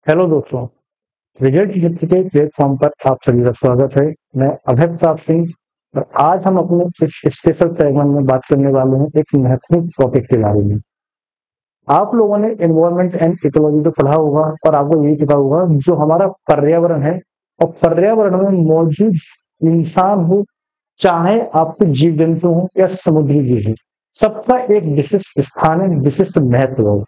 Hello दोस्तों, result मित्र के platform पर आप सभी का स्वागत है। मैं अभय प्रताप सिंह और आज हम अपने इस स्पेशल सेगमेंट में बात करने वाले हैं एक महत्वपूर्ण टॉपिक के बारे में। आप लोगों ने एनवायरनमेंट एंड इकोलॉजी तो पढ़ा होगा और आपको यही पता होगा जो हमारा पर्यावरण है और पर्यावरण में मौजूद इंसान हो, चाहे आपके जीव जंतु हो या समुद्री जीव हो, सबका एक विशिष्ट स्थान है, विशिष्ट महत्व हो।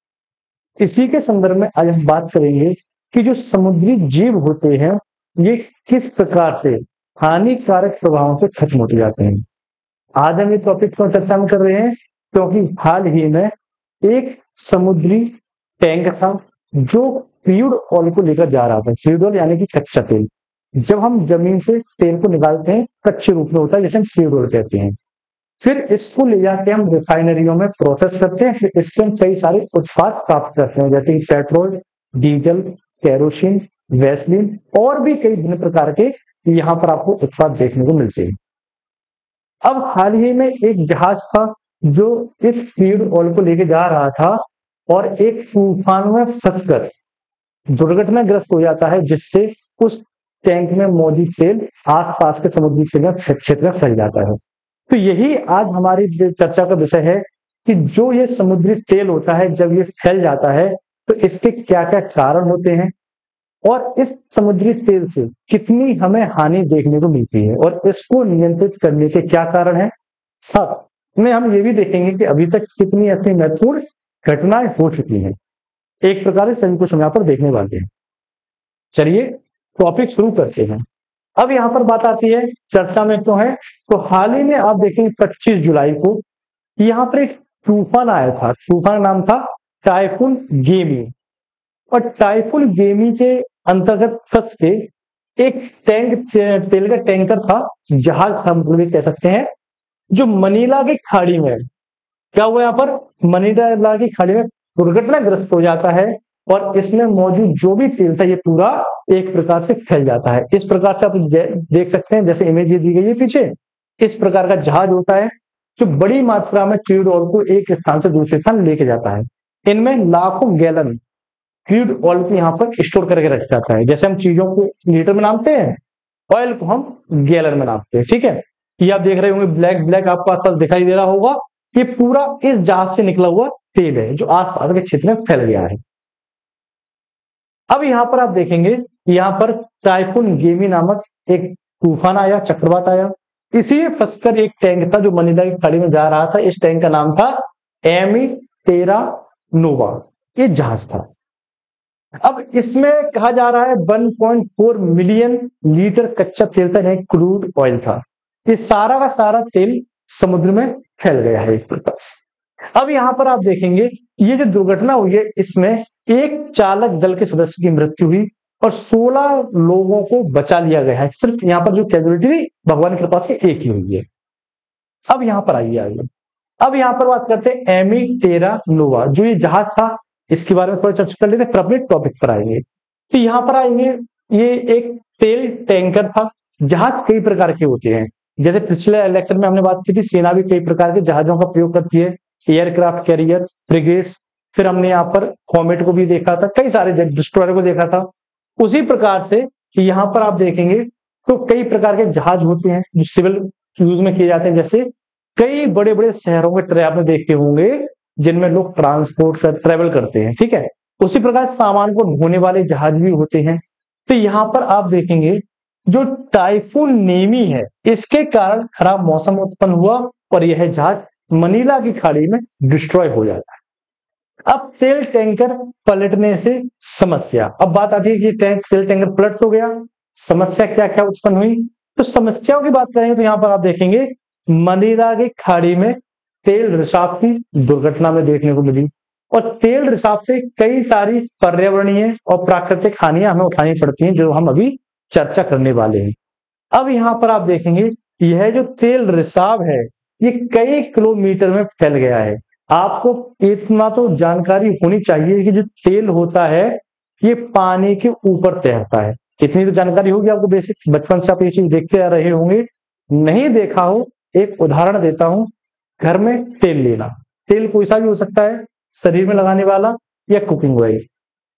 इसी के संदर्भ में आज हम बात करेंगे कि जो समुद्री जीव होते हैं ये किस प्रकार से हानिकारक प्रभावों से खत्म होते जाते हैं। आज हम ये टॉपिक पर चर्चा में कर रहे हैं क्योंकि हाल ही में एक समुद्री टैंक था जो क्रूड ऑयल को लेकर जा रहा था। क्रूड ऑयल यानी कि कच्चा तेल। जब हम जमीन से तेल को निकालते हैं कच्चे रूप में होता है, जैसे हम क्रूड ऑयल कहते हैं। फिर इसको ले जाके हम रिफाइनरियों में प्रोसेस करते हैं, फिर इससे हम कई सारे उत्पाद प्राप्त करते हैं, जैसे पेट्रोल, डीजल, केरोसिन, वैसलीन और भी कई भिन्न प्रकार के यहाँ पर आपको उत्पाद देखने को मिलते हैं। अब हाल ही में एक जहाज था जो इस क्रूड ऑयल को लेके जा रहा था और एक तूफान में फंसकर दुर्घटनाग्रस्त हो जाता है, जिससे उस टैंक में मौजूद तेल आसपास के समुद्री क्षेत्र में फैल जाता है। तो यही आज हमारी चर्चा का विषय है कि जो ये समुद्री तेल होता है जब ये फैल जाता है तो इसके क्या क्या कारण होते हैं और इस समुद्री तेल से कितनी हमें हानि देखने को मिलती है और इसको नियंत्रित करने के क्या कारण है। साथ में हम ये भी देखेंगे कि अभी तक कितनी ऐसी महत्वपूर्ण घटनाएं हो चुकी हैं। एक प्रकार से सभी कुछ हम यहाँ पर देखने वाले हैं। चलिए टॉपिक शुरू करते हैं। अब यहाँ पर बात आती है चर्चा में क्यों है, तो हाल ही में आप देखेंगे 25 जुलाई को यहाँ पर एक तूफान आया था। तूफान का नाम था टाइफून गेमी और टाइफून गेमी के अंतर्गत फंस के एक तेल का टैंकर था, जहाज हम भी कह सकते हैं, जो मनीला की खाड़ी में क्या हुआ, यहाँ पर मनीला की खाड़ी में दुर्घटनाग्रस्त हो जाता है और इसमें मौजूद जो भी तेल था ये पूरा एक प्रकार से फैल जाता है। इस प्रकार से आप देख सकते हैं, जैसे इमेज ये दी गई है पीछे, इस प्रकार का जहाज होता है जो बड़ी मात्रा में क्रूड ऑयल को एक स्थान से दूसरे स्थान लेके जाता है। इनमें लाखों गैलन क्रूड ऑयल को यहाँ पर स्टोर करके रखा जाता है। जैसे हम चीजों को लीटर में नापते हैं, ऑयल को हम गैलन में नापते हैं। ठीक है, ये आप देख रहे होंगे ब्लैक ब्लैक आपको आसपास दिखाई दे रहा होगा, ये पूरा इस जहाज से निकला हुआ तेल है जो आसपास के क्षेत्र में फैल गया है। अब यहाँ पर आप देखेंगे, यहाँ पर टाइफून गेमी नामक एक तूफान आया, चक्रवात आया। इसी में फंसकर एक टैंक था जो मनीला की खाड़ी में जा रहा था। इस टैंक का नाम था एमी टेरा नोवा, ये जहाज था। अब इसमें कहा जा रहा है 1.4 मिलियन लीटर कच्चा तेल था, क्रूड ऑयल था। ये सारा का सारा तेल समुद्र में फैल गया है एक प्रकार से। अब यहाँ पर आप देखेंगे ये जो दुर्घटना हुई है इसमें एक चालक दल के सदस्य की मृत्यु हुई और 16 लोगों को बचा लिया गया है। सिर्फ यहाँ पर जो कैजुअलिटी थी भगवान की कृपा से एक ही हुई है। अब यहाँ पर आइए, अब यहाँ पर बात करते हैं एमी टेरा नोवा, जो ये जहाज था, इसके बारे में थोड़ा चर्चा कर लेते हैं, फिर अपने टॉपिक पर आएंगे। तो यहाँ पर आएंगे, ये एक तेल टैंकर था। जहाज कई प्रकार के होते हैं, जैसे पिछले लेक्चर में हमने बात की थी, सेना भी कई प्रकार के जहाजों का प्रयोग करती है, एयरक्राफ्ट कैरियर, फ्रिगेट्स, फिर हमने यहाँ पर कॉमेट को भी देखा था, कई सारे डिस्ट्रॉयर को देखा था। उसी प्रकार से यहाँ पर आप देखेंगे तो कई प्रकार के जहाज होते हैं जो सिविल यूज में किए जाते हैं, जैसे कई बड़े बड़े शहरों में ट्रे आपने देखे होंगे जिनमें लोग ट्रेवल करते हैं। ठीक है, उसी प्रकार सामान को ढोने वाले जहाज भी होते हैं। तो यहाँ पर आप देखेंगे जो टाइफून नेमी है, इसके कारण खराब मौसम उत्पन्न हुआ और यह जहाज मनीला की खाड़ी में डिस्ट्रॉय हो जाता है। अब तेल टैंकर पलटने से समस्या, अब बात आती है कि तेल टैंकर पलट तो गया, समस्या क्या क्या उत्पन्न हुई। तो समस्याओं की बात करेंगे तो यहाँ पर आप देखेंगे मनीला की खाड़ी में तेल रिसाव की दुर्घटना में देखने को मिली और तेल रिसाव से कई सारी पर्यावरणीय और प्राकृतिक हानियां हमें उठानी पड़ती हैं, जो हम अभी चर्चा करने वाले हैं। अब यहाँ पर आप देखेंगे यह जो तेल रिसाव है ये कई किलोमीटर में फैल गया है। आपको इतना तो जानकारी होनी चाहिए कि जो तेल होता है ये पानी के ऊपर तैरता है। इतनी तो जानकारी होगी आपको, बेसिक बचपन से आप ये चीज देखते आ रहे होंगे। नहीं देखा हो, एक उदाहरण देता हूं, घर में तेल लेना, तेल कोई सा भी हो सकता है, शरीर में लगाने वाला या कुकिंग ऑयल।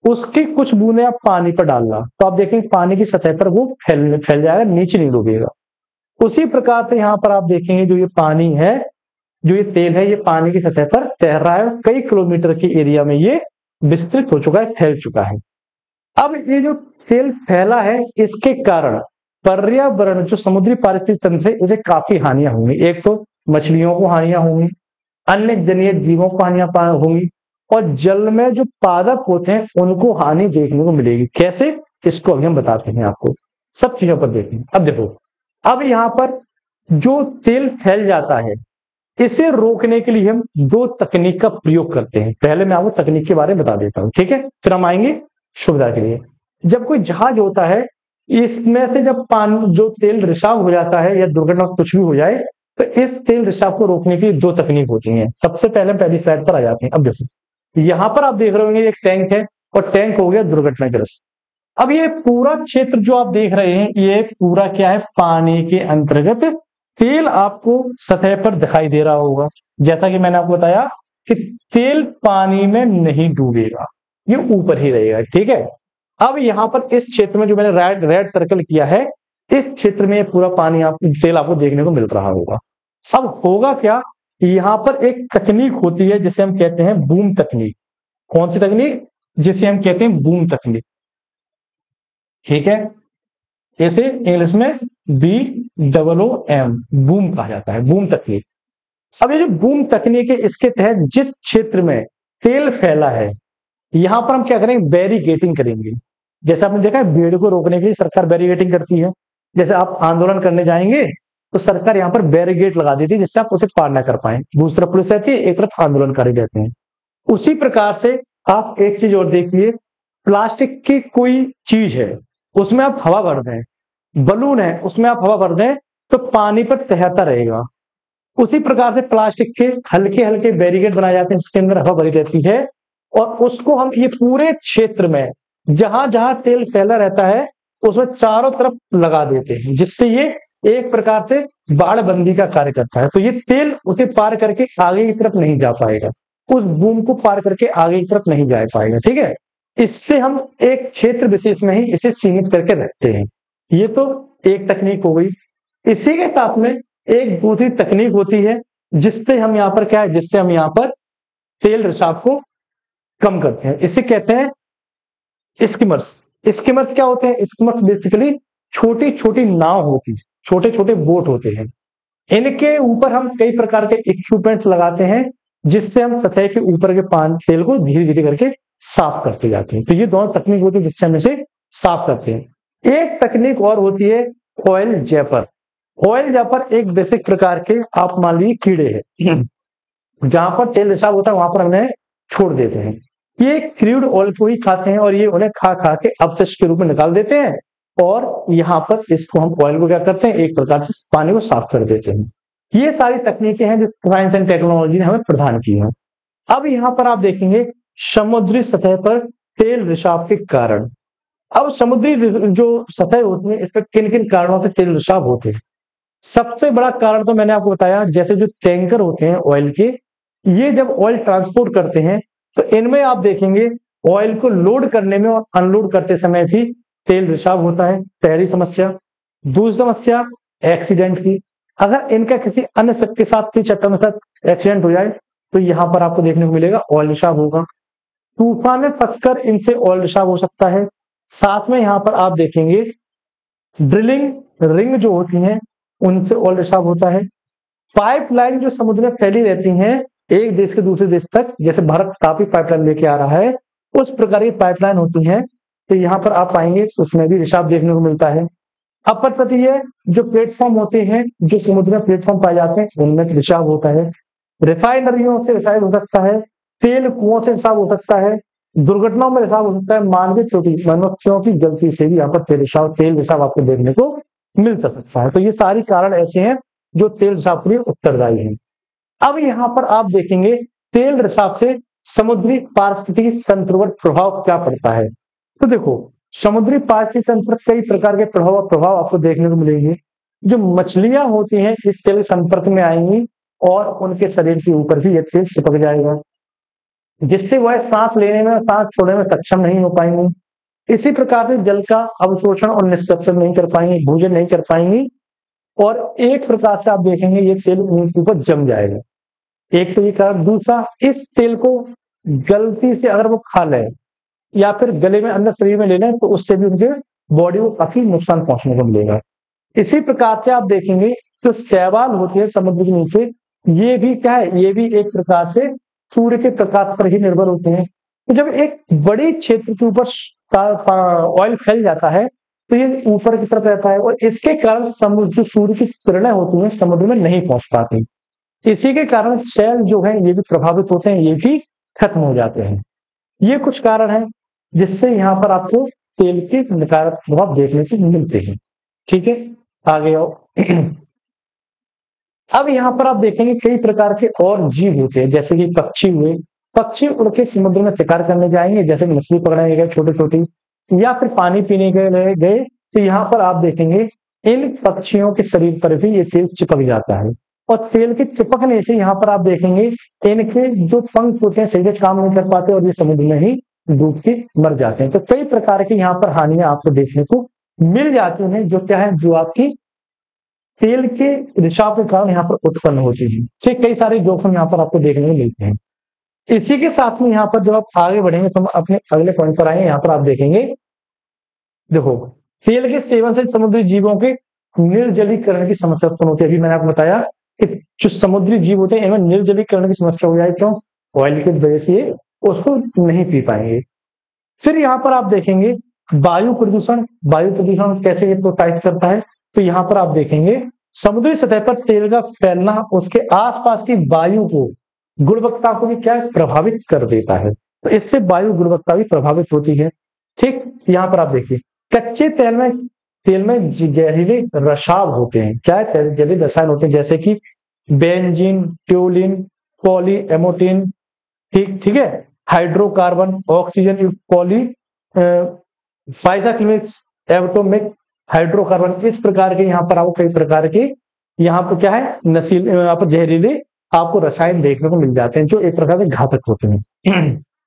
उसकी कुछ बूंदे आप पानी पर डालना, तो आप देखेंगे पानी की सतह पर वो फैल जाएगा, नीचे नहीं डूबेगा। उसी प्रकार से यहाँ पर आप देखेंगे जो ये पानी है, जो ये तेल है, ये पानी की सतह पर तैर रहा है, कई किलोमीटर के एरिया में ये विस्तृत हो चुका है, फैल चुका है। अब ये जो तेल फैला है, इसके कारण पर्यावरण, जो समुद्री पारिस्थितिक तंत्र है, इसे काफी हानियां होंगी। एक तो मछलियों को हानियां होंगी, अन्य जलीय जीवों को हानियां होंगी, और जल में जो पादप होते हैं उनको हानि देखने को मिलेगी। कैसे, इसको अभी हम बताते हैं आपको, सब चीजों पर देखें। अब देखो, अब यहाँ पर जो तेल फैल जाता है, इसे रोकने के लिए हम दो तकनीक का प्रयोग करते हैं। पहले मैं आपको तकनीक के बारे में बता देता हूं, ठीक है, फिर हम आएंगे सुविधा के लिए। जब कोई जहाज होता है, इसमें से जब पानी, जो तेल रिसाव हो जाता है या दुर्घटना कुछ भी हो जाए, तो इस तेल रिसाव को रोकने की दो तकनीक होती हैं। सबसे पहले पहली स्लाइड पर आ जाते हैं। अब देखो, यहाँ पर आप देख रहे होंगे एक टैंक है, और टैंक हो गया दुर्घटनाग्रस्त। अब ये पूरा क्षेत्र जो आप देख रहे हैं, ये पूरा क्या है, पानी के अंतर्गत तेल आपको सतह पर दिखाई दे रहा होगा। जैसा कि मैंने आपको बताया कि तेल पानी में नहीं डूबेगा, ये ऊपर ही रहेगा, ठीक है। अब यहाँ पर इस क्षेत्र में जो मैंने रेड सर्कल किया है, इस क्षेत्र में पूरा पानी तेल आपको देखने को मिल रहा होगा। अब होगा क्या, यहाँ पर एक तकनीक होती है जिसे हम कहते हैं बूम तकनीक। कौन सी तकनीक, जिसे हम कहते हैं बूम तकनीक, ठीक है। इसे इंग्लिश में BOOM, बूम कहा जाता है, बूम तकनीक। अब ये जो बूम तकनीक है, इसके तहत जिस क्षेत्र में तेल फैला है, यहां पर हम क्या करेंगे, बैरिकेटिंग करेंगे। जैसे आपने देखा है, भीड़ को रोकने के लिए सरकार बैरिकेटिंग करती है। जैसे आप आंदोलन करने जाएंगे तो सरकार यहाँ पर बैरिकेड लगा देती है, जिससे आप उसे पार ना कर पाए। दूसरी तरफ पुलिस रहती है, एक तरफ आंदोलनकारी रहते हैं। उसी प्रकार से आप एक चीज और देखिए, प्लास्टिक की कोई चीज है, उसमें आप हवा भर दें, बलून है, उसमें आप हवा भर दें, तो पानी पर तैरता रहेगा। उसी प्रकार से प्लास्टिक के हल्के हल्के बैरिकेड बनाए जाते हैं, इसके अंदर हवा भरी रहती है, और उसको हम ये पूरे क्षेत्र में जहां जहां तेल फैला रहता है, उसमें चारों तरफ लगा देते हैं, जिससे ये एक प्रकार से बाड़बंदी का कार्य करता है। तो ये तेल उसे पार करके आगे की तरफ नहीं जा पाएगा, उस बूम को पार करके आगे की तरफ नहीं जा पाएगा, ठीक है। इससे हम एक क्षेत्र विशेष में ही इसे सीमित करके रखते हैं। ये तो एक तकनीक हो गई। इसी के साथ में एक दूसरी तकनीक होती है, जिससे हम यहाँ पर क्या है, जिससे हम यहाँ पर तेल रिसाव को कम करते हैं। इसे कहते हैं स्किमर्स। स्किमर्स क्या होते हैं, स्किमर्स बेसिकली छोटी छोटी नाव होती, छोटे छोटे बोट होते हैं। इनके ऊपर हम कई प्रकार के इक्विपमेंट्स लगाते हैं, जिससे हम सतह के ऊपर के पानी तेल को धीरे धीरे करके साफ करते जाते हैं। तो ये दोनों तकनीक होती है जिससे हम इसे साफ करते हैं। एक तकनीक और होती है ऑयल जैपर। ऑयल जैपर एक बेसिक प्रकार के, आप मान लीजिए, कीड़े हैं, जहां पर तेल रिसाव होता है वहां पर उन्हें छोड़ देते हैं। ये क्रूड ऑयल को ही खाते हैं, और ये उन्हें खा खा के अपशिष्ट के रूप में निकाल देते हैं, और यहाँ पर इसको हम ऑयल को क्या करते हैं, एक प्रकार से पानी को साफ कर देते हैं। ये सारी तकनीकें हैं जो साइंस एंड टेक्नोलॉजी ने हमें प्रदान की हैं। अब यहाँ पर आप देखेंगे समुद्री सतह पर तेल रिसाव के कारण। अब समुद्री जो सतह होती है, इस पर किन किन कारणों से तेल रिसाव होते हैं। सबसे बड़ा कारण तो मैंने आपको बताया, जैसे जो टैंकर होते हैं ऑयल के, ये जब ऑयल ट्रांसपोर्ट करते हैं, तो इनमें आप देखेंगे ऑयल को लोड करने में और अनलोड करते समय भी तेल रिसाव होता है, पहली समस्या। दूसरी समस्या एक्सीडेंट की, अगर इनका किसी अन्य शख्स के साथ की चक्कर में साथ एक्सीडेंट हो जाए, तो यहाँ पर आपको देखने को मिलेगा ऑयल रिसाव होगा। तूफान में फंसकर इनसे ऑयल रिसाव हो सकता है। साथ में यहाँ पर आप देखेंगे ड्रिलिंग रिंग जो होती हैं, उनसे ऑयल रिसाव होता है। पाइपलाइन जो समुद्र में फैली रहती हैं एक देश के दूसरे देश तक, जैसे भारत काफी पाइपलाइन लेके आ रहा है, उस प्रकार की पाइपलाइन होती हैं, तो यहाँ पर आप पाएंगे उसमें भी रिसाव देखने को मिलता है। अपतटीय जो प्लेटफॉर्म होते हैं, जो समुद्र में प्लेटफॉर्म पाए जाते हैं, उनमें रिसाव होता है। रिफाइनरियों से रिसाव हो सकता है, तेल कुओं से रिसाव हो सकता है, दुर्घटनाओं में रिसाव हो सकता है, मानवीय त्रुटि, मनुष्यों की गलती से भी यहाँ पर तेल रिसाव आपको देखने को मिल सकता है। तो ये सारी कारण ऐसे हैं जो तेल रिसाव के लिए उत्तरदायी हैं। अब यहाँ पर आप देखेंगे तेल रिसाव से समुद्री पारिस्थितिकी तंत्र पर प्रभाव क्या पड़ता है। तो देखो, समुद्री पारिस्थितिकी तंत्र पर कई प्रकार के प्रभाव आपको देखने को मिलेंगे। जो मछलियां होती हैं इस तेल के संपर्क में आएंगी, और उनके शरीर के ऊपर भी यह तेल चिपक जाएगा। जिससे वह सांस लेने में, सांस छोड़ने में सक्षम नहीं हो पाएंगे। इसी प्रकार से जल का अवशोषण और निष्कर्षण नहीं कर पाएंगे, भोजन नहीं कर पाएंगे, और एक प्रकार से आप देखेंगे ये तेल उनके ऊपर जम जाएगा। एक तो ये कारण। दूसरा, इस तेल को गलती से अगर वो खा ले या फिर गले में अंदर शरीर में ले लें तो उससे भी उनके बॉडी को काफी नुकसान पहुंचने को मिलेगा। इसी प्रकार से आप देखेंगे जो शैवाल होती है समुद्र के नीचे, ये भी क्या है, ये भी एक प्रकार से सूर्य के प्रकाश पर ही निर्भर होते हैं। तो जब एक बड़े क्षेत्र के ऊपर ऑयल फैल जाता है तो ये ऊपर की तरफ रहता है, और इसके कारण समुद्र जो सूर्य की किरणें होती हैं समुद्र में नहीं पहुंच पाती। इसी के कारण शैल जो है ये भी प्रभावित होते हैं, ये भी खत्म हो जाते हैं। ये कुछ कारण है जिससे यहाँ पर आपको तेल के नकारात्मक प्रभाव देखने को मिलते हैं। ठीक है, आगे आओ। अब यहाँ पर आप देखेंगे कई प्रकार के और जीव होते हैं, जैसे कि पक्षी हुए। पक्षी उड़ के समुद्र में शिकार करने जाएंगे, जैसे मछली पकड़ने गए छोटी छोटी, या फिर पानी पीने गए, तो यहाँ पर आप देखेंगे इन पक्षियों के शरीर पर भी ये तेल चिपक जाता है, और तेल के चिपकने से यहाँ पर आप देखेंगे इनके जो पंख होते हैं सही से काम नहीं कर पाते और ये समुद्र में ही डूब के मर जाते हैं। तो कई प्रकार की यहाँ पर हानियां आपको देखने को मिल जाती हैं, जो क्या है, जो आपकी तेल के रिसाव के कारण यहाँ पर उत्पन्न होती है। ठीक, कई सारे जोखिम यहाँ पर आपको देखने को मिलते हैं। इसी के साथ में यहाँ पर जब आप आगे बढ़ेंगे तो हम अपने अगले पॉइंट पर आएंगे। यहाँ पर आप देखेंगे, देखो, तेल के सेवन से समुद्री जीवों के निर्जलीकरण की समस्या उत्पन्न होती है। अभी मैंने आपको बताया कि जो समुद्री जीव होते हैं इनमें निर्जलीकरण की समस्या हो जाए, क्यों? ऑयल की वजह से उसको नहीं पी पाएंगे। फिर यहाँ पर आप देखेंगे वायु प्रदूषण। वायु प्रदूषण कैसे ये प्रोत्साहित करता है? तो यहाँ पर आप देखेंगे समुद्री सतह पर तेल का फैलना उसके आसपास की वायु को, गुणवत्ता को भी क्या प्रभावित कर देता है। तो इससे वायु गुणवत्ता भी प्रभावित होती है। ठीक, यहाँ पर आप देखिए कच्चे तेल में जहरीले रसायन होते हैं। क्या है? जहरीले रसायन होते हैं, जैसे कि बेंजीन, ट्यूलिन, पॉलीएमोटिन, ठीक है, हाइड्रोकार्बन, ऑक्सीजन, पॉली फाइजाक्लिमिक्स, एटॉमिक हाइड्रोकार्बन। इस प्रकार के यहाँ पर आपको कई प्रकार के यहाँ पर क्या है, नशीले, यहाँ पर जहरीले आपको रसायन देखने को मिल जाते हैं जो एक प्रकार के घातक होते हैं।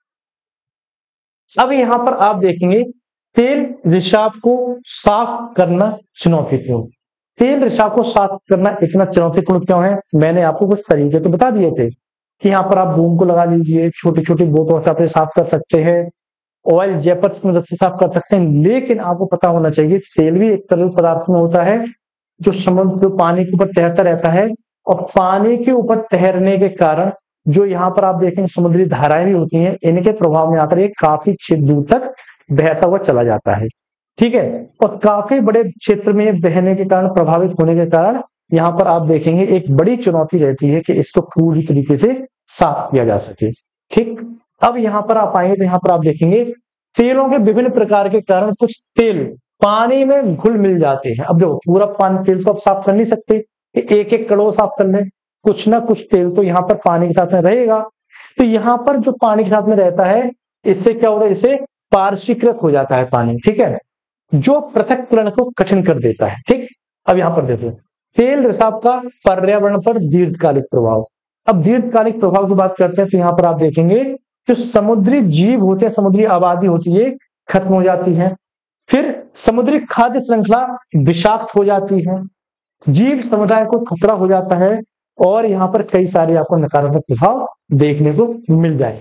अब यहाँ पर आप देखेंगे तेल रिसाव को साफ करना चुनौतीपूर्ण। तेल रिसाव को साफ करना इतना चुनौतीपूर्ण क्यों है? मैंने आपको कुछ तरीके तो बता दिए थे कि यहाँ पर आप बूम को लगा लीजिए, छोटी छोटी बोतलों से आप साफ कर सकते हैं, ऑयल जेपर्स की मदद से साफ कर सकते हैं। लेकिन आपको पता होना चाहिए तेल भी एक तरल पदार्थ में होता है जो समुद्र पानी के ऊपर तैरता रहता है, और पानी के ऊपर तैरने के कारण जो यहाँ पर आप देखेंगे समुद्री धाराएं भी होती हैं, इनके प्रभाव में आकर ये काफी दूर तक बहता हुआ चला जाता है। ठीक है, और काफी बड़े क्षेत्र में बहने के कारण, प्रभावित होने के कारण यहाँ पर आप देखेंगे एक बड़ी चुनौती रहती है कि इसको पूरी तरीके से साफ किया जा सके। ठीक, अब यहाँ पर आप आएंगे तो यहाँ पर आप देखेंगे तेलों के विभिन्न प्रकार के कारण कुछ तेल पानी में घुल मिल जाते हैं। अब देखो पूरा पानी तेल को आप साफ कर नहीं सकते, एक एक कड़ों साफ कर ले, कुछ ना कुछ तेल तो यहाँ पर पानी के साथ में रहेगा। तो यहाँ पर जो पानी के साथ में रहता है इससे क्या होता है, इससे पारशीकृत हो जाता है पानी। ठीक है, जो पृथक्करण को कठिन कर देता है। ठीक, अब यहाँ पर देखो तेल रिसाव का पर्यावरण पर दीर्घकालिक प्रभाव। अब दीर्घकालिक प्रभाव की बात करते हैं तो यहाँ पर आप देखेंगे जो समुद्री जीव होते हैं, समुद्री आबादी होती है, खत्म हो जाती है। फिर समुद्री खाद्य श्रृंखला विषाक्त हो जाती है, जीव समुदाय को खतरा हो जाता है, और यहाँ पर कई सारे आपको नकारात्मक प्रभाव देखने को मिल जाए।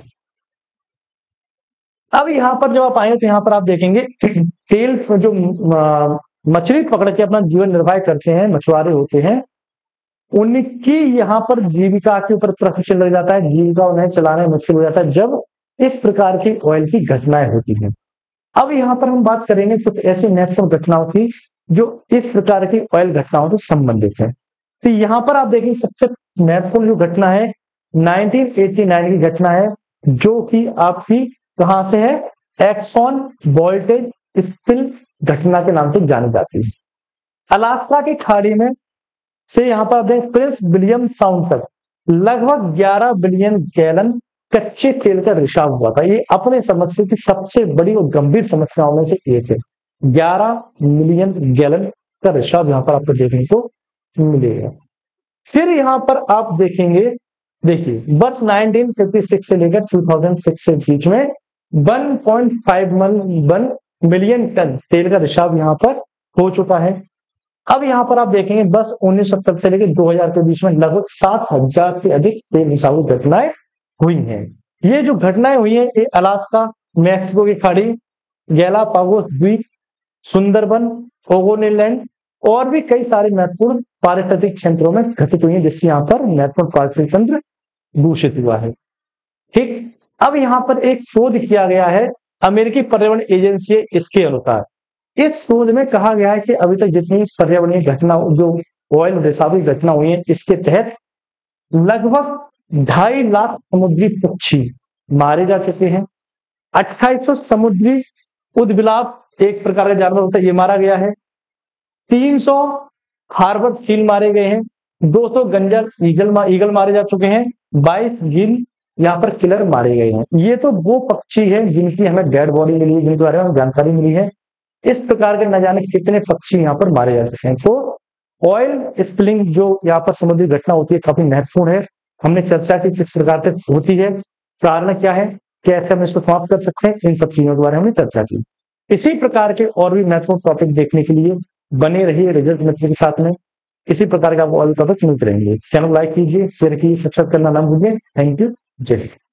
अब यहाँ पर जब आप आए तो यहाँ पर आप देखेंगे तेल जो मछली पकड़ के अपना जीवन निर्वाह करते हैं, मछुआरे होते हैं, उनकी यहाँ पर जीविका के ऊपर प्रश्न लग जाता है, जीविका उन्हें चलाना मुश्किल हो जाता है जब इस प्रकार की ऑयल की घटनाएं होती हैं। अब यहाँ पर हम बात करेंगे कुछ ऐसी महत्वपूर्ण घटनाओं की जो इस प्रकार की ऑयल घटनाओं से संबंधित है। तो यहाँ पर आप देखेंगे सबसे महत्वपूर्ण जो घटना है 1989 की घटना है, जो कि आपकी कहां से है, एक्सॉन वोल्टेज स्पिल घटना के नाम से जानी जाती है। अलास्का की खाड़ी में से यहाँ पर देखें प्रिंस विलियम साउंड तक लगभग 11 बिलियन गैलन कच्चे तेल का रिसाव हुआ था। ये अपने समस्या की सबसे बड़ी और गंभीर समस्याओं में से एक है। 11 मिलियन गैलन का रिसाव यहाँ पर आपको देखने को मिलेगा। फिर यहाँ पर आप देखेंगे देखिए वर्ष 1956 से लेकर 2006 के बीच में 1.51 मिलियन टन तेल का रिसाव यहाँ पर हो चुका है। अब यहाँ पर आप देखेंगे बस 1970 से लेकर 2000 के बीच में लगभग 7,000 से अधिक तेल रिसाव घटनाएं हुई हैं। ये जो घटनाएं हुई हैं ये अलास्का, मैक्सिको की खाड़ी, गैलापागोस द्वीप, सुंदरबन, ओगोनेलैंड और भी कई सारे महत्वपूर्ण पारिस्थितिक क्षेत्रों में घटित हुई है, जिससे यहाँ पर महत्वपूर्ण पारिस्थितिक तंत्र दूषित हुआ है। ठीक, अब यहाँ पर एक शोध किया गया है अमेरिकी पर्यावरण एजेंसी, इसके अनुसार इस शोध में कहा गया है कि अभी तक जितनी पर्यावरणीय घटना जो ऑयल रिसाव की घटना हुई है इसके तहत लगभग 2.5 लाख समुद्री पक्षी मारे जा चुके हैं। 2800 समुद्री उदबिलाव एक प्रकार का जानवर होता है, ये मारा गया है। 300 हार्बर सील मारे गए हैं। 200 गंजर ईगल मारे जा चुके हैं। 22 गिल यहाँ पर किलर मारे गए हैं। ये तो वो पक्षी है जिनकी हमें डेड बॉडी मिली है, जिनके बारे में जानकारी मिली है। इस प्रकार के न जाने कितने पक्षी यहाँ पर मारे जा चुके हैं। तो ऑयल स्पिलिंग जो यहाँ पर समुद्री घटना होती है काफी महत्वपूर्ण है। हमने चर्चा की किस प्रकार से होती है, कारण क्या है, कैसे हम इसको समाप्त कर सकते हैं, इन सब चीजों के बारे में हमने चर्चा की। इसी प्रकार के और भी महत्वपूर्ण टॉपिक देखने के लिए बने रहिए रिजल्ट मित्र के साथ में। इसी प्रकार का और भी टॉपिक मिलते रहेंगे। चैनल लाइक कीजिए, शेयर कीजिए, सब्सक्राइब करना ना भूलिए। थैंक यू, जय हिंद।